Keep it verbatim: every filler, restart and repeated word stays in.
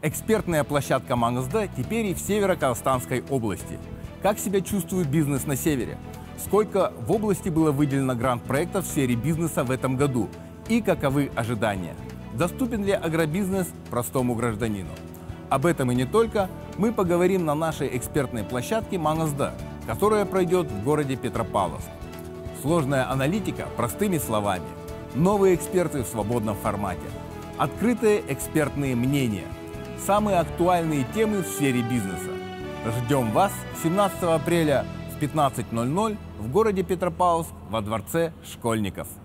Экспертная площадка МАНСД теперь и в Северо-Казахстанской области. Как себя чувствует бизнес на севере? Сколько в области было выделено грант-проектов в сфере бизнеса в этом году? И каковы ожидания? Доступен ли агробизнес простому гражданину? Об этом и не только мы поговорим на нашей экспертной площадке МАНСД, которая пройдет в городе Петропавловск. Сложная аналитика простыми словами. Новые эксперты в свободном формате. Открытые экспертные мнения. Самые актуальные темы в сфере бизнеса. Ждем вас семнадцатого апреля в пятнадцать ноль ноль в городе Петропавловск во Дворце школьников.